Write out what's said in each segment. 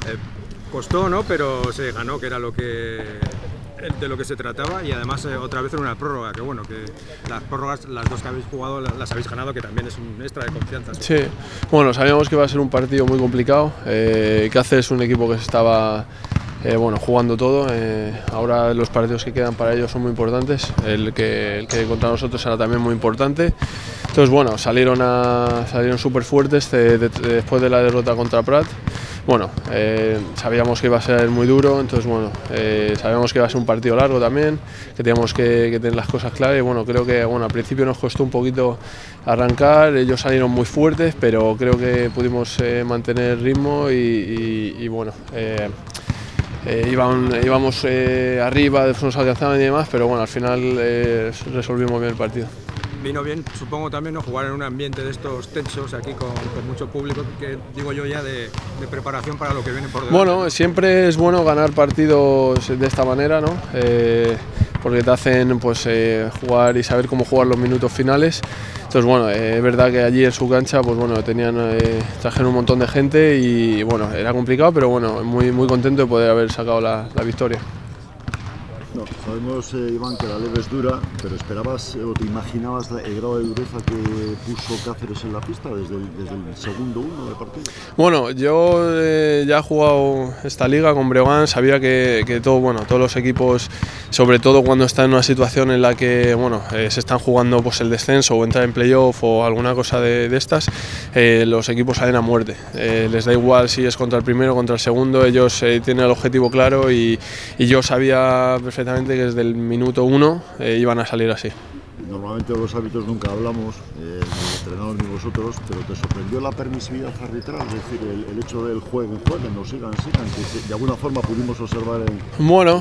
Costó, ¿no? Pero se ganó, que era de lo que se trataba, y además otra vez en una prórroga, que bueno, que las prórrogas, las dos que habéis jugado, las habéis ganado, que también es un extra de confianza. Sí, bueno, sabíamos que iba a ser un partido muy complicado. Cáceres es un equipo que se estaba jugando todo. Ahora los partidos que quedan para ellos son muy importantes. El que contra nosotros era también muy importante. Entonces, bueno, salieron súper fuertes después de la derrota contra Prat. Bueno, sabíamos que iba a ser muy duro, entonces bueno, sabíamos que iba a ser un partido largo también, que teníamos que tener las cosas claras, y bueno, creo que al principio nos costó un poquito arrancar, ellos salieron muy fuertes, pero creo que pudimos mantener el ritmo y bueno, íbamos arriba, después nos alcanzaban y demás, pero bueno, al final resolvimos bien el partido. Vino bien, supongo también, ¿no?, jugar en un ambiente de estos tensos aquí con mucho público, que digo yo ya de preparación para lo que viene por delante. Bueno, siempre es bueno ganar partidos de esta manera, ¿no? Porque te hacen pues, jugar y saber cómo jugar los minutos finales. Entonces, bueno, es verdad que allí en su cancha pues, bueno, trajeron un montón de gente y bueno, era complicado, pero bueno, muy contento de poder haber sacado la victoria. No, sabemos, Iván, que la leve es dura, pero ¿esperabas o te imaginabas el grado de dureza que puso Cáceres en la pista desde el segundo uno del partido? Bueno, yo ya he jugado esta liga con Breogán, sabía que todos los equipos, sobre todo cuando están en una situación en la que se están jugando pues, el descenso o entrar en playoff o alguna cosa de estas, los equipos salen a muerte. Les da igual si es contra el primero o contra el segundo, ellos tienen el objetivo claro y yo sabía perfectamente que desde el minuto 1 iban a salir así. Normalmente los árbitros nunca hablamos, ni el entrenador ni vosotros, pero ¿te sorprendió la permisividad arbitral? Es decir, el hecho del jueguen, no sigan, que de alguna forma pudimos observar Bueno,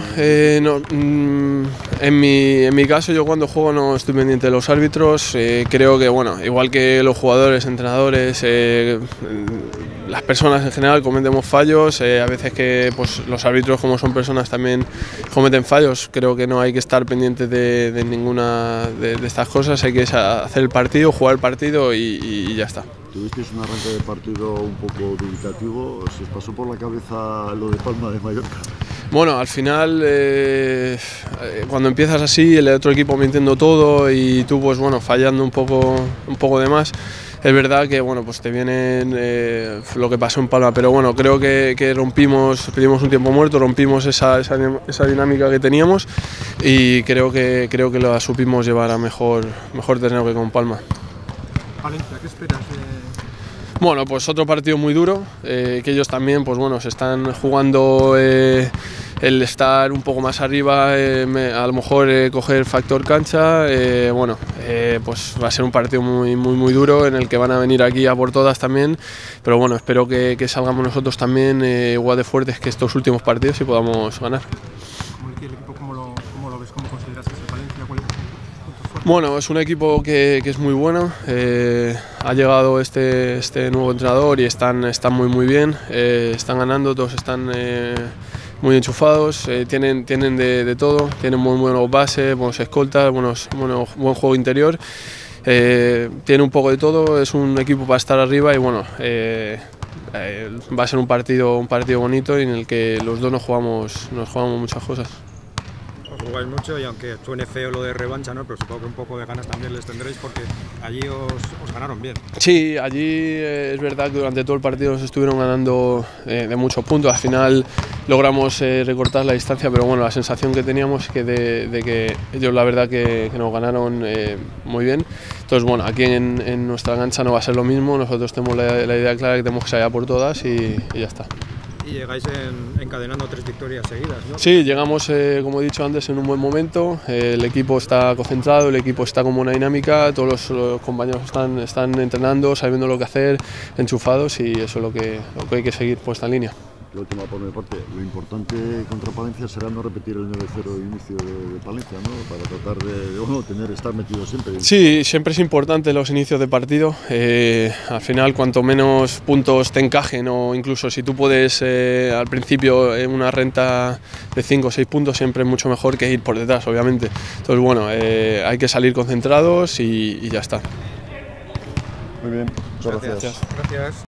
en mi caso, yo cuando juego no estoy pendiente de los árbitros. Creo que, igual que los jugadores, entrenadores, las personas en general cometemos fallos, a veces que pues, los árbitros, como son personas, también cometen fallos. Creo que no hay que estar pendiente de ninguna de estas cosas, hay que hacer el partido, jugar el partido y ya está. Tuvisteis un arranque de partido un poco dubitativo, ¿se os pasó por la cabeza lo de Palma de Mallorca? Bueno, al final, cuando empiezas así, el otro equipo mintiendo todo y tú pues, fallando un poco de más, es verdad que pues te vienen lo que pasó en Palma, pero creo que pedimos un tiempo muerto, rompimos esa dinámica que teníamos y creo que la supimos llevar a mejor terreno que con Palma. Valencia, ¿qué esperas? Bueno, pues otro partido muy duro, que ellos también se están jugando el estar un poco más arriba, a lo mejor coger factor cancha, pues va a ser un partido muy duro en el que van a venir aquí a por todas también, pero espero que salgamos nosotros también igual de fuertes que estos últimos partidos y podamos ganar. ¿El equipo cómo lo ves? ¿Cómo consideras ese Valencia? ¿Cuál es? Bueno, es un equipo que es muy bueno, ha llegado este nuevo entrenador y están muy bien, están ganando, todos están muy enchufados, tienen de todo, tienen muy buenos bases, buenos escoltas, buen juego interior, tiene un poco de todo, es un equipo para estar arriba y va a ser un partido bonito en el que los dos nos jugamos muchas cosas. Jugáis mucho y aunque suene feo lo de revancha, ¿no?, pero supongo que un poco de ganas también les tendréis porque allí os ganaron bien. Sí, allí es verdad que durante todo el partido nos estuvieron ganando de muchos puntos. Al final logramos recortar la distancia, pero la sensación que teníamos es que de que ellos la verdad que nos ganaron muy bien. Entonces aquí en nuestra cancha no va a ser lo mismo, nosotros tenemos la idea clara que tenemos que salir a por todas y ya está. Y llegáis encadenando 3 victorias seguidas, ¿no? Sí, llegamos, como he dicho antes, en un buen momento, el equipo está concentrado, el equipo está como una dinámica, todos los compañeros están entrenando, sabiendo lo que hacer, enchufados y eso es lo que hay que seguir puesta en línea. La última por mi parte, lo importante contra Palencia será no repetir el 9-0 de inicio de Palencia, ¿no?, para tratar de estar metido siempre. Sí, siempre es importante los inicios de partido, al final cuanto menos puntos te encajen o incluso si tú puedes al principio en una renta de 5 o 6 puntos siempre es mucho mejor que ir por detrás, obviamente. Entonces hay que salir concentrados y ya está. Muy bien, muchas gracias. Gracias.